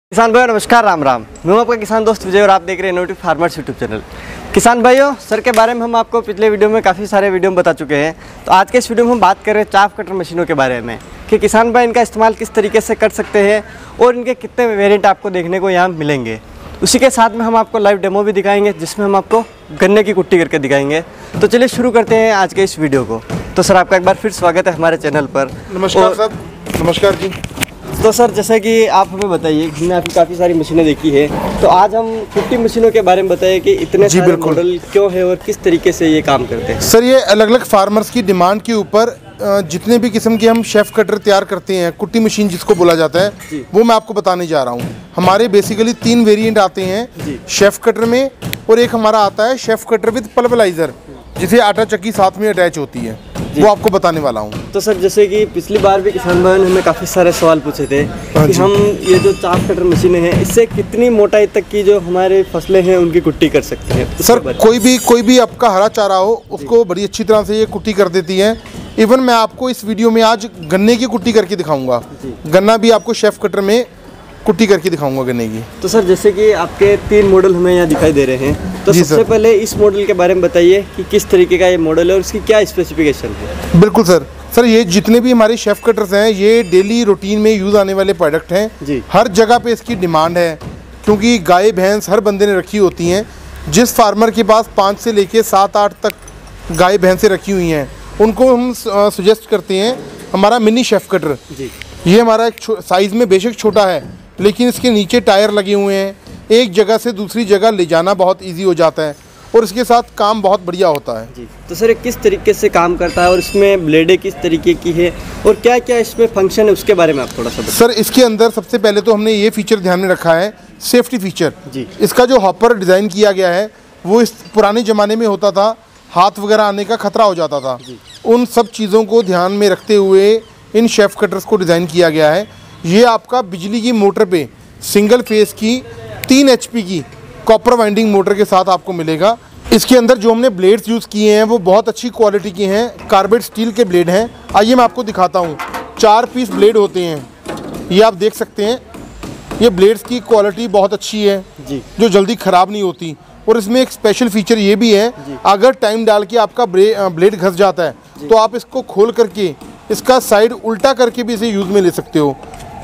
किसान भाइयों नमस्कार, राम राम। मैं हूं आपका किसान दोस्त विजय और आप देख रहे हैं इनोवेटिव फार्मर्स यूट्यूब चैनल। किसान भाइयों, सर के बारे में हम आपको पिछले वीडियो में काफ़ी सारे वीडियो में बता चुके हैं। तो आज के इस वीडियो में हम बात कर रहे हैं चाफ कटर मशीनों के बारे में कि किसान भाई इनका इस्तेमाल किस तरीके से कर सकते हैं और इनके कितने वेरिएंट आपको देखने को यहाँ मिलेंगे। उसी के साथ में हम आपको लाइव डेमो भी दिखाएंगे जिसमें हम आपको गन्ने की कुट्टी करके दिखाएंगे। तो चलिए शुरू करते हैं आज के इस वीडियो को। तो सर आपका एक बार फिर स्वागत है हमारे चैनल पर। नमस्कार सर। नमस्कार जी। तो सर जैसे कि आप हमें बताइए, हमने आपकी काफ़ी सारी मशीनें देखी है, तो आज हम कुट्टी मशीनों के बारे में बताइए कि इतने सारे मॉडल क्यों है और किस तरीके से ये काम करते हैं। सर ये अलग अलग फार्मर्स की डिमांड के ऊपर जितने भी किस्म के हम शेफ कटर तैयार करते हैं, कुट्टी मशीन जिसको बोला जाता है, वो मैं आपको बताने जा रहा हूँ। हमारे बेसिकली 3 वेरिएंट आते हैं शेफ कटर में, और एक हमारा आता है शेफ कटर विद पल्वराइजर जिसे आटा चक्की साथ में अटैच होती है, वो आपको बताने वाला हूँ। तो सर जैसे कि पिछली बार भी किसान भाइयों ने हमें काफ़ी सारे सवाल पूछे थे कि हम ये जो चाफ कटर मशीनें हैं इससे कितनी मोटाई तक की जो हमारे फसलें हैं उनकी कुट्टी कर सकते हैं। तो सर कोई भी आपका हरा चारा हो उसको बड़ी अच्छी तरह से ये कुट्टी कर देती है। इवन मैं आपको इस वीडियो में आज गन्ने की कुट्टी करके दिखाऊंगा। गन्ना भी आपको शेफ कटर में कुट्टी करके दिखाऊंगा गन्ने की। तो सर जैसे कि आपके 3 मॉडल हमें यहाँ दिखाई दे रहे हैं, तो सबसे पहले इस मॉडल के बारे में बताइए कि किस तरीके का ये मॉडल है और इसकी क्या स्पेसिफिकेशन है। बिल्कुल सर ये जितने भी हमारे शेफ कटर्स हैं ये डेली रूटीन में यूज़ आने वाले प्रोडक्ट हैं जी। हर जगह पे इसकी डिमांड है क्योंकि गाय भैंस हर बंदे ने रखी होती हैं। जिस फार्मर के पास 5 से लेके 7-8 तक गाय भैंसें रखी हुई हैं उनको हम सजेस्ट करते हैं हमारा मिनी शेफ कटर जी। ये हमारा एक साइज़ में बेशक छोटा है लेकिन इसके नीचे टायर लगे हुए हैं, एक जगह से दूसरी जगह ले जाना बहुत ईजी हो जाता है और इसके साथ काम बहुत बढ़िया होता है जी। तो सर किस तरीके से काम करता है और इसमें ब्लेडें किस तरीके की है और क्या क्या इसमें फंक्शन है उसके बारे में आप थोड़ा सा बताइए। सर इसके अंदर सबसे पहले तो हमने ये फीचर ध्यान में रखा है, सेफ्टी फीचर जी। इसका जो हॉपर डिज़ाइन किया गया है वो इस पुराने ज़माने में होता था, हाथ वगैरह आने का खतरा हो जाता था, उन सब चीज़ों को ध्यान में रखते हुए इन शेफ कटर्स को डिज़ाइन किया गया है। ये आपका बिजली की मोटर पे सिंगल फेस की 3 HP की कॉपर वाइंडिंग मोटर के साथ आपको मिलेगा। इसके अंदर जो हमने ब्लेड्स यूज़ किए हैं वो बहुत अच्छी क्वालिटी के हैं, कार्बेट स्टील के ब्लेड हैं। आइए मैं आपको दिखाता हूँ। 4 पीस ब्लेड होते हैं, ये आप देख सकते हैं। ये ब्लेड्स की क्वालिटी बहुत अच्छी है जी, जो जल्दी ख़राब नहीं होती। और इसमें एक स्पेशल फीचर ये भी है, अगर टाइम डाल के आपका ब्लेड घस जाता है तो आप इसको खोल करके इसका साइड उल्टा करके भी इसे यूज़ में ले सकते हो।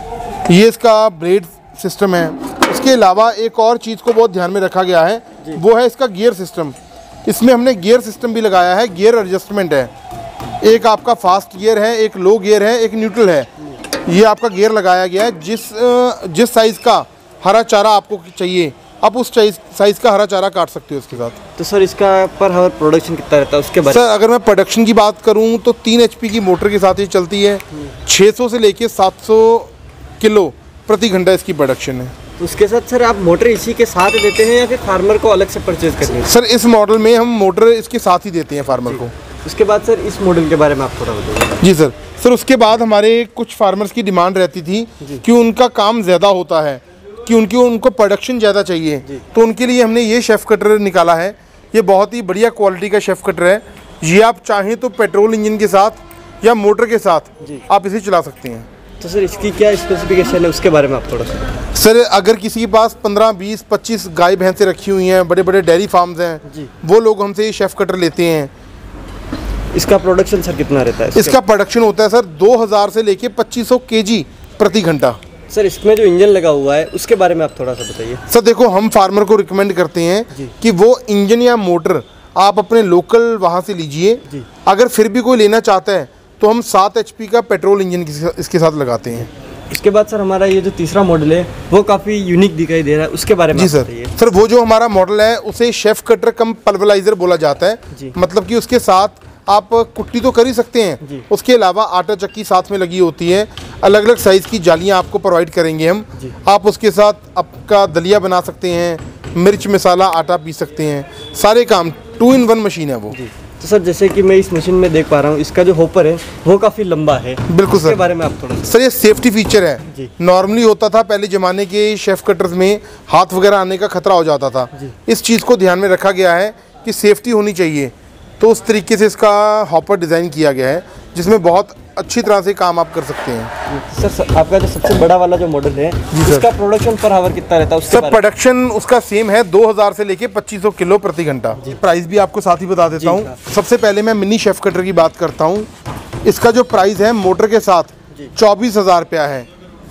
ये इसका ब्लेड सिस्टम है। इसके अलावा एक और चीज़ को बहुत ध्यान में रखा गया है, वो है इसका गियर सिस्टम। इसमें हमने गियर सिस्टम भी लगाया है, गियर एडजस्टमेंट है। एक आपका फास्ट गियर है, एक लो गियर है, एक न्यूट्रल है। ये आपका गियर लगाया गया है। जिस साइज़ का हरा चारा आपको चाहिए आप उस साइज़ का हरा चारा काट सकते हो इसके साथ। तो सर इसका पर हावर प्रोडक्शन कितना रहता है उसके बारे में? सर अगर मैं प्रोडक्शन की बात करूँ तो 3 HP की मोटर के साथ ये चलती है। 600 से लेके 700 किलो प्रति घंटा इसकी प्रोडक्शन है। तो उसके साथ सर आप मोटर इसी के साथ देते हैं या फिर फार्मर को अलग से परचेज करनी है? सर इस मॉडल में हम मोटर इसके साथ ही देते हैं फार्मर को। उसके बाद सर इस मॉडल के बारे में आप थोड़ा बताइए। जी सर उसके बाद हमारे कुछ फार्मर्स की डिमांड रहती थी कि उनका काम ज़्यादा होता है, कि उनको प्रोडक्शन ज़्यादा चाहिए, तो उनके लिए हमने ये शेफ कटर निकाला है। ये बहुत ही बढ़िया क्वालिटी का शेफ कटर है। ये आप चाहें तो पेट्रोल इंजन के साथ या मोटर के साथ आप इसे चला सकते हैं। तो सर इसकी क्या स्पेसिफिकेशन है उसके बारे में आप थोड़ा सा? सर अगर किसी के पास 15, 20, 25 गाय भैंसें रखी हुई हैं, बड़े बड़े डेयरी फार्म्स हैं, वो लोग हमसे ये शेफ कटर लेते हैं। इसका प्रोडक्शन सर कितना रहता है? इसका प्रोडक्शन होता है सर 2000 से लेके 2500 kg प्रति घंटा। सर इसमें जो इंजन लगा हुआ है उसके बारे में आप थोड़ा सा बताइए। सर देखो, हम फार्मर को रिकमेंड करते हैं कि वो इंजन या मोटर आप अपने लोकल वहाँ से लीजिए। अगर फिर भी कोई लेना चाहता है तो हम 7 HP का पेट्रोल इंजन इसके साथ लगाते हैं। इसके बाद सर हमारा ये जो तीसरा मॉडल है वो काफ़ी यूनिक दिखाई दे रहा है, उसके बारे में जी सर वो जो हमारा मॉडल है उसे शेफ कटर कम पल्वराइजर बोला जाता है। मतलब कि उसके साथ आप कुट्टी तो कर ही सकते हैं, उसके अलावा आटा चक्की साथ में लगी होती है। अलग अलग साइज़ की जालियाँ आपको प्रोवाइड करेंगे हम। आप उसके साथ आपका दलिया बना सकते हैं, मिर्च मसाला आटा पी सकते हैं, सारे काम 2 in 1 मशीन है वो। तो सर जैसे कि मैं इस मशीन में देख पा रहा हूँ इसका जो हॉपर है वो काफ़ी लंबा है। बिल्कुल सर, इसके बारे में आप थोड़ा सर ये सेफ्टी फीचर है। नॉर्मली होता था पहले ज़माने के शेफ कटर्स में हाथ वगैरह आने का खतरा हो जाता था। इस चीज़ को ध्यान में रखा गया है कि सेफ्टी होनी चाहिए। तो उस तरीके से इसका हॉपर डिज़ाइन किया गया है, जिसमें बहुत अच्छी तरह से काम आप कर सकते हैं। सर आपका जो सबसे बड़ा वाला जो मॉडल है उसका प्रोडक्शन पर आवर कितना रहता है? सर प्रोडक्शन उसका सेम है, 2000 से लेके 2500 किलो प्रति घंटा। प्राइस भी आपको साथ ही बता देता हूँ। सबसे पहले मैं मिनी शेफ कटर की बात करता हूँ। इसका जो प्राइस है मोटर के साथ 24,000 रुपया है।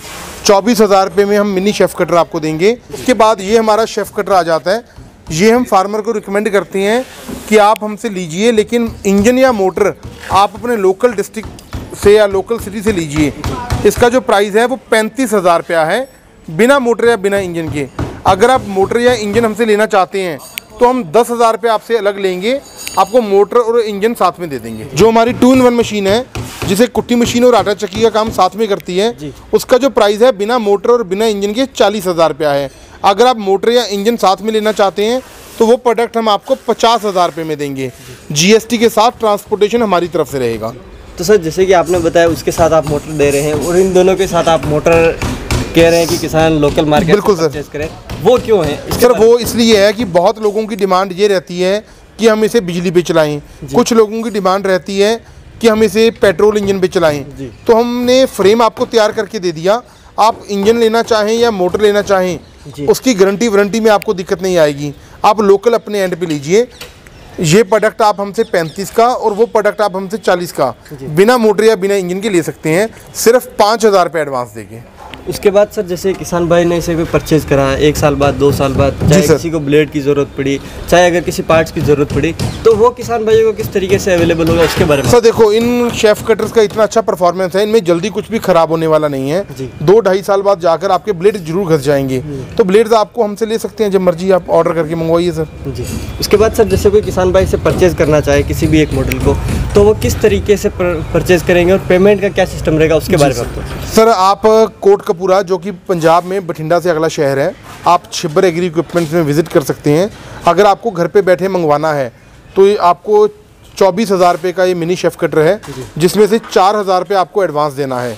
24,000 रुपये में हम मिनी शेफ कटर आपको देंगे। उसके बाद ये हमारा शेफ कटर आ जाता है। ये हम फार्मर को रिकमेंड करते हैं कि आप हमसे लीजिए, लेकिन इंजन या मोटर आप अपने लोकल डिस्ट्रिक्ट से या लोकल सिटी से लीजिए। इसका जो प्राइस है वो 35,000 रुपया है, बिना मोटर या बिना इंजन के। अगर आप मोटर या इंजन हमसे लेना चाहते हैं तो हम 10,000 रुपये आपसे अलग लेंगे, आपको मोटर और इंजन साथ में दे देंगे। जो हमारी 2-in-1 मशीन है, जिसे कुट्टी मशीन और आटा चक्की का काम साथ में करती है, उसका जो प्राइस है बिना मोटर और बिना इंजन के 40,000 रुपया है। अगर आप मोटर या इंजन साथ में लेना चाहते हैं तो वो प्रोडक्ट हम आपको 50,000 रुपये में देंगे। GST के साथ ट्रांसपोर्टेशन हमारी तरफ से रहेगा। तो सर जैसे कि आपने बताया उसके साथ आप मोटर दे रहे हैं और इन दोनों के साथ आप मोटर कह रहे हैं कि किसान लोकल मार्केट बिल्कुल से परचेज करें, वो क्यों है? सर वो इसलिए है कि बहुत लोगों की डिमांड ये रहती है कि हम इसे बिजली पे चलाएं, कुछ लोगों की डिमांड रहती है कि हम इसे पेट्रोल इंजन पे चलाएं। तो हमने फ्रेम आपको तैयार करके दे दिया। आप इंजन लेना चाहें या मोटर लेना चाहें, उसकी गारंटी वारंटी में आपको दिक्कत नहीं आएगी। आप लोकल अपने एंड पे लीजिए। ये प्रोडक्ट आप हमसे 35 का और वो प्रोडक्ट आप हमसे 40 का बिना मोटर या बिना इंजन के ले सकते हैं, सिर्फ 5,000 रुपये एडवांस देके। उसके बाद सर जैसे किसान भाई ने इसे भी परचेज करा 1 साल बाद 2 साल बाद, चाहे किसी को ब्लेड की ज़रूरत पड़ी, चाहे अगर किसी पार्ट्स की ज़रूरत पड़ी, तो वो किसान भाइयों को किस तरीके से अवेलेबल होगा उसके बारे में? सर देखो, इन शेफ कटर्स का इतना अच्छा परफॉर्मेंस है, इनमें जल्दी कुछ भी खराब होने वाला नहीं है। 2-2.5 साल बाद जाकर आपके ब्लेड जरूर घस जाएंगे। तो ब्लेड्स आपको हमसे ले सकते हैं, जब मर्जी आप ऑर्डर करके मंगवाइए सर। जी। उसके बाद सर जैसे कोई किसान भाई से परचेज करना चाहे किसी भी एक मॉडल को, तो वो किस तरीके से परचेज करेंगे और पेमेंट का क्या सिस्टम रहेगा उसके बारे में? सर आप कोटकपूरा, जो कि पंजाब में बठिंडा से अगला शहर है, आप छिब्बर एग्री इक्विपमेंट्स में विज़िट कर सकते हैं। अगर आपको घर पे बैठे मंगवाना है तो ये आपको 24,000 रुपये का ये मिनी शेफ कटर है, जिसमें से 4,000 रुपये आपको एडवांस देना है।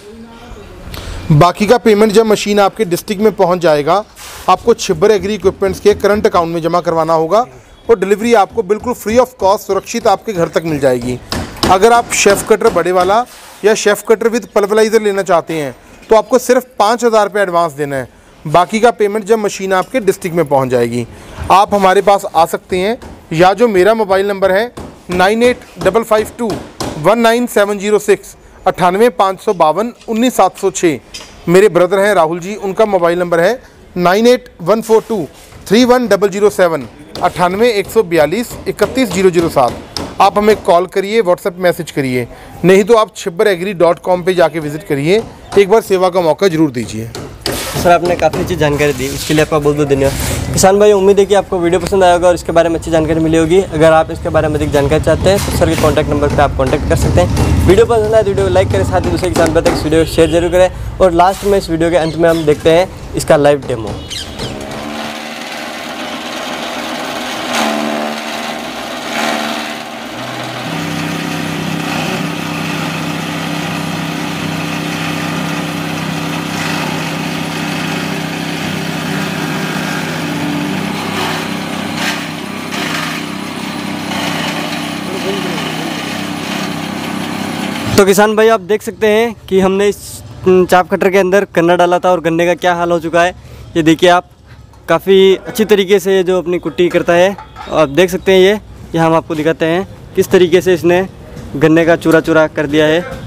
बाकी का पेमेंट जब मशीन आपके डिस्ट्रिक्ट में पहुंच जाएगा, आपको छिब्बर एग्री इक्विपमेंट्स के करंट अकाउंट में जमा करवाना होगा और डिलीवरी आपको बिल्कुल फ्री ऑफ कॉस्ट सुरक्षित आपके घर तक मिल जाएगी। अगर आप शेफ कटर बड़े वाला या शेफ कटर विद पल्वराइज़र लेना चाहते हैं तो आपको सिर्फ 5,000 रुपये एडवांस देना है। बाकी का पेमेंट जब मशीन आपके डिस्ट्रिक्ट में पहुंच जाएगी। आप हमारे पास आ सकते हैं, या जो मेरा मोबाइल नंबर है 9855219706 98,552,19,706। मेरे ब्रदर हैं राहुल जी, उनका मोबाइल नंबर है 9814231007 98,142,31,007। आप हमें कॉल करिए, व्हाट्सएप मैसेज करिए, नहीं तो आप chibbaragri.com पे जाके विज़िट करिए। एक बार सेवा का मौका ज़रूर दीजिए। सर आपने काफ़ी अच्छी जानकारी दी, उसके लिए आपका बहुत बहुत धन्यवाद। किसान भाई, उम्मीद है कि आपको वीडियो पसंद आया होगा और इसके बारे में अच्छी जानकारी मिली होगी। अगर आप इसके बारे में अधिक जानकारी चाहते हैं तो सर के कॉन्टैक्ट नंबर पर आप कॉन्टैक्ट कर सकते हैं। वीडियो पसंद आए तो वीडियो को लाइक करें, साथ ही दूसरे किसान भाई तक इस वीडियो को शेयर जरूर करें। और लास्ट में इस वीडियो के अंत में हम देखते हैं इसका लाइव डेमो। तो किसान भाई आप देख सकते हैं कि हमने इस चाप कटर के अंदर गन्ना डाला था और गन्ने का क्या हाल हो चुका है। ये देखिए आप, काफ़ी अच्छी तरीके से ये जो अपनी कुट्टी करता है, आप देख सकते हैं। ये हम आपको दिखाते हैं किस तरीके से इसने गन्ने का चूरा चूरा कर दिया है।